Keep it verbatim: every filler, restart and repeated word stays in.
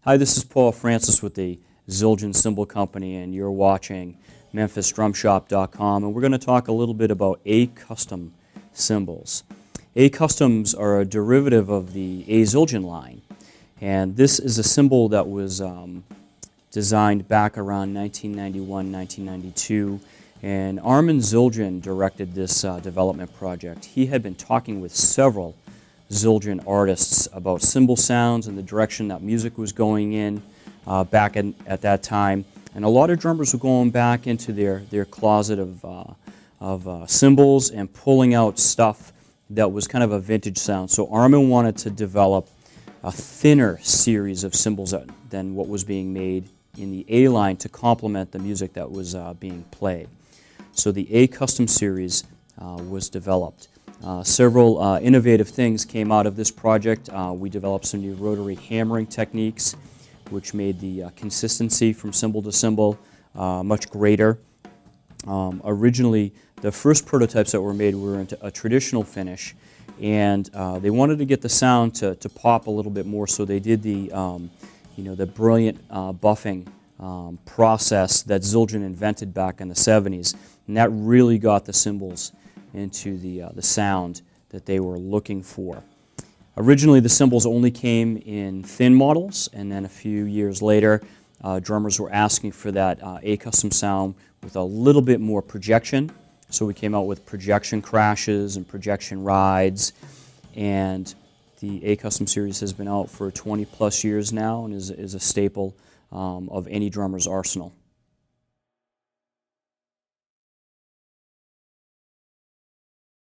Hi, this is Paul Francis with the Zildjian Cymbal Company, and you're watching Memphis Drum Shop dot com, and we're going to talk a little bit about A-Custom cymbals. A-Customs are a derivative of the A-Zildjian line, and this is a cymbal that was um, designed back around nineteen ninety-one, nineteen ninety-two, and Armin Zildjian directed this uh, development project. He had been talking with several Zildjian artists about cymbal sounds and the direction that music was going in uh, back in, at that time. And a lot of drummers were going back into their, their closet of, uh, of uh, cymbals and pulling out stuff that was kind of a vintage sound. So Armin wanted to develop a thinner series of cymbals that, than what was being made in the A line to complement the music that was uh, being played. So the A-Custom series uh, was developed. Uh, several uh, innovative things came out of this project. Uh, we developed some new rotary hammering techniques, which made the uh, consistency from cymbal to cymbal uh, much greater. Um, originally, the first prototypes that were made were into a traditional finish, and uh, they wanted to get the sound to, to pop a little bit more, so they did the, um, you know, the brilliant uh, buffing um, process that Zildjian invented back in the seventies, and that really got the cymbals into the, uh, the sound that they were looking for. Originally, the cymbals only came in thin models, and then a few years later, uh, drummers were asking for that uh, A-Custom sound with a little bit more projection. So we came out with projection crashes and projection rides, and the A-Custom series has been out for twenty plus years now and is, is a staple um, of any drummer's arsenal.